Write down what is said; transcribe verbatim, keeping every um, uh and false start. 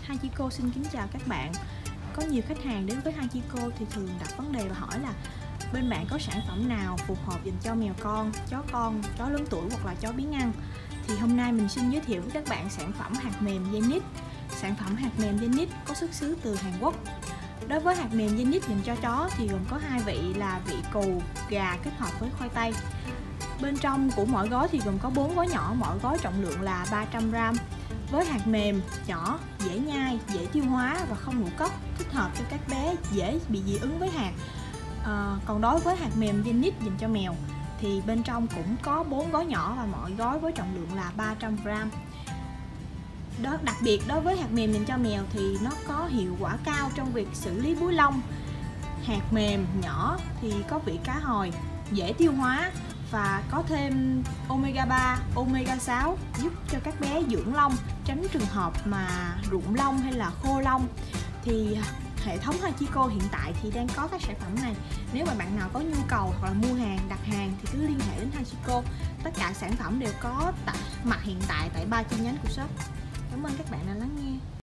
Hachiko xin kính chào các bạn. Có nhiều khách hàng đến với Hachiko thì thường đặt vấn đề và hỏi là bên bạn có sản phẩm nào phù hợp dành cho mèo con, chó con, chó lớn tuổi hoặc là chó biếng ăn. Thì hôm nay mình xin giới thiệu với các bạn sản phẩm hạt mềm Zenith. Sản phẩm hạt mềm Zenith có xuất xứ từ Hàn Quốc. Đối với hạt mềm Zenith dành cho chó thì gồm có hai vị là vị cù, gà kết hợp với khoai tây. Bên trong của mỗi gói thì gồm có bốn gói nhỏ, mỗi gói trọng lượng là ba trăm gam. Với hạt mềm nhỏ, dễ nhai, dễ tiêu hóa và không ngũ cốc, thích hợp cho các bé dễ bị dị ứng với hạt. À, còn đối với hạt mềm Zenith dành cho mèo thì bên trong cũng có bốn gói nhỏ và mỗi gói với trọng lượng là ba trăm gam. Đó, đặc biệt đối với hạt mềm dành cho mèo thì nó có hiệu quả cao trong việc xử lý búi lông. Hạt mềm nhỏ thì có vị cá hồi, dễ tiêu hóa và có thêm omega ba, omega sáu giúp cho các bé dưỡng lông, tránh trường hợp mà rụng lông hay là khô lông. Thì hệ thống Hachiko hiện tại thì đang có các sản phẩm này. Nếu mà bạn nào có nhu cầu hoặc là mua hàng, đặt hàng thì cứ liên hệ đến Hachiko. Tất cả sản phẩm đều có tại mặt hiện tại tại ba chi nhánh của shop. Cảm ơn các bạn đã lắng nghe.